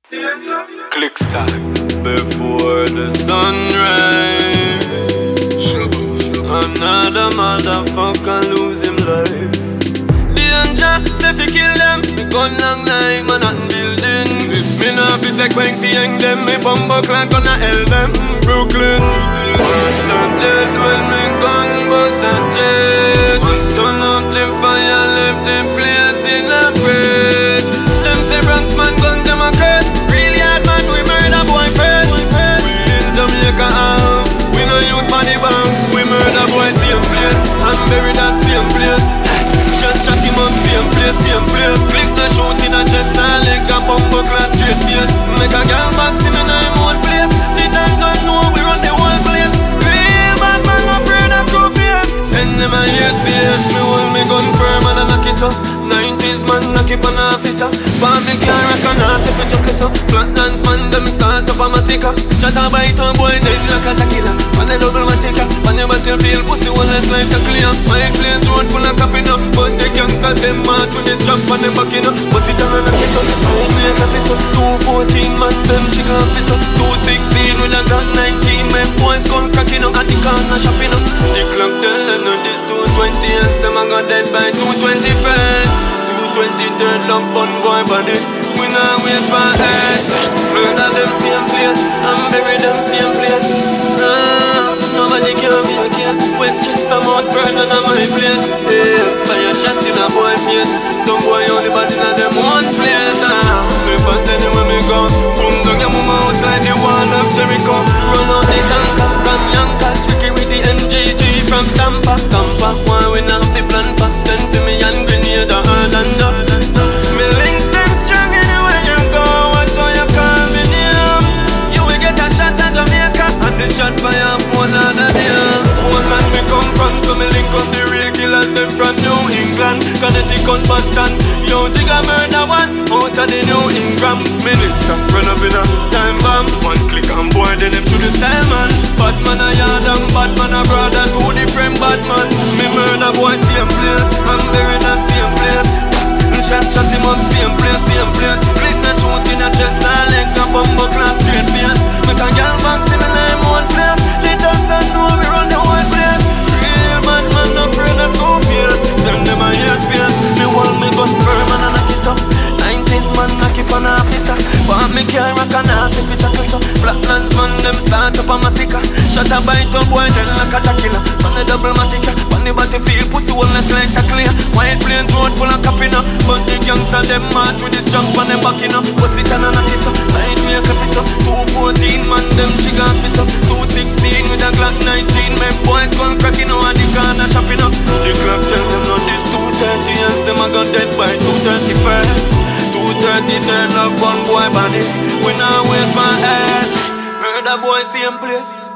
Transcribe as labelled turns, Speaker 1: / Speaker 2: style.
Speaker 1: Click start before the sunrise. Another motherfucker lose him life. Danger, say fi kill them. Me gun long like Manhattan building. Me nah fi say quench fi hang them. Me bumbo clan gonna hell them. Brooklyn. Stop dead when me gun bust a jet. Turn up the fire, left the place in a rage. Them say Bronx man gun them a curse. Really hard man, we murder boy first. We in Jamaica out. We no use money bomb. We murder boy same place and bury that same place. Shot him up same place, same place. Click the shoot in a chest and leg a bumper class straight face. Make a girl box him in a own place. The dog don't know we run the whole place. Real bad man no afraid of screw face. Send them a space. Me hold me gun firm and a knock it up. 90s man knock it on a officer. Palm me car rock and ass if you chuck it up. Flatlands man them start up a massacre. Shot a bite on boy dead like a tequila. On a double matica. On your battlefield pussy one less life to clear. My planes road full of capping up. But the gangster them march with this strap on them backing up. Bust it down and knock it up. Side me a knock it up. 214 man them chick up it up. 216 with a gun 19. My boys gun cracking up. At the corner shopping up. The clock tell them no this 220 else. Them a got dead by 221st. 223rd love bun boy body. We now wait for us. Murder them same place and bury them same place. Nobody can be a kid. Westchester, Mount Vernon on my place. Yeah, fire shot in a boy face. Some boy only bad in a them one place. Me but anywhere me go. Boom down your mama house like the wall of Jericho. Run out the tanker from Yonkers. Ricky with the MJG from Tampa. Why we not fi plan for? Send for me and grenade or Orlando. Me links them strong anywhere you go. Watch how you call me name. You will get a shot at Jamaica. And the shot fire phone on the day. One man we come from, so me link up the real killers. Them from New England, Connecticut, Boston. Yo, Jigga murder one out of the New England. Minister run up in a time bomb. One click on board, then them shoot the style man. Batman a yard and Batman a brother. Two different Batman. Me murder boy same place, I'm buried that same place. Shot him up same place, same place. Click the shoot in a chest and leg a bumbo class straight face. Make a girl box him in a own place. The dog don't know we run the whole place. Real bad man no afraid of school fears. Send them a space. Me hold me gun firm and a knock it up. 90s man knock it on a officer. But me car rock and ass if it chuckles up. Flatlands man them start up a massacre. Shot a bite up boy then like a tequila. On the double matica. On the battlefield pussy one less like a clear. White plains road full of capping up. But the gangster them march with this junk on them backing up. Bust it and a knock it up. Side me a clip it up. 214 man them chick up it up. 216 with a Glock 19. My boys gun cracking out the corner shopping up. The clock tell them not this 230 else them a got dead by 231st. 233rd love one boy body. We now wait for head. Murder boy same place.